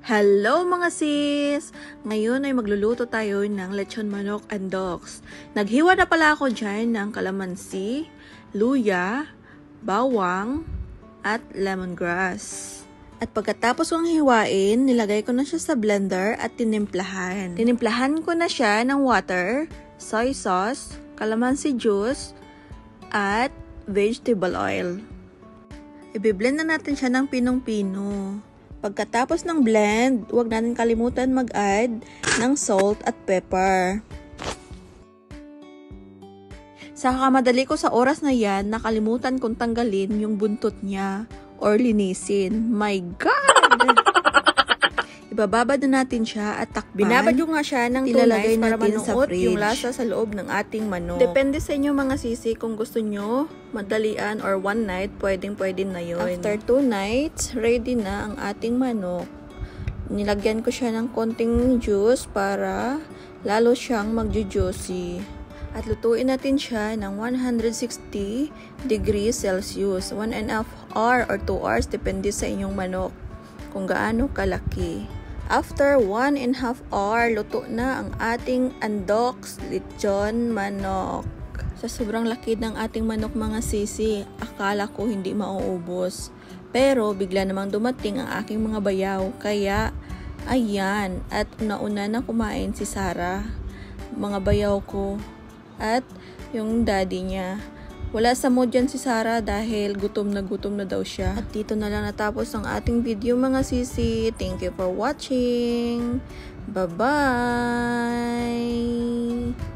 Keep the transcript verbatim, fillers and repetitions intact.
Hello mga sis! Ngayon ay magluluto tayo ng lechon manok and dogs. Naghiwa na pala ako dyan ng kalamansi, luya, bawang, at lemongrass. At pagkatapos kong hiwain, nilagay ko na siya sa blender at tinimplahan. Tinimplahan ko na siya ng water, soy sauce, kalamansi juice, at vegetable oil. Ibi-blend na natin siya ng pinong-pino. Pagkatapos ng blend, huwag natin kalimutan mag-add ng salt at pepper. Sa kamadali ko sa oras na yan, nakalimutan kong tanggalin yung buntot niya or linisin. My God! Ibababad na natin siya at takpan. Binabad yung nga siya ng ilalagay para manuot yung lasa sa loob ng ating manok. Depende sa inyo mga sisi kung gusto nyo madalian or one night, pwedeng pwede na yun. After two nights, ready na ang ating manok. Nilagyan ko siya ng konting juice para lalo siyang magju-juicy. At lutuin natin siya ng one hundred sixty degrees Celsius. one and a half hour or two hours, depende sa inyong manok kung gaano kalaki. After one and a half hour, luto na ang ating andoks lechon manok. Sa sobrang laki ng ating manok mga sisi, akala ko hindi mauubos. Pero bigla namang dumating ang aking mga bayaw. Kaya, ayan. At una-una na kumain si Sarah, mga bayaw ko, at yung daddy niya. Wala sa mood yan si Sarah dahil gutom na gutom na daw siya. At dito na lang natapos ang ating video mga sisi. Thank you for watching. Bye-bye!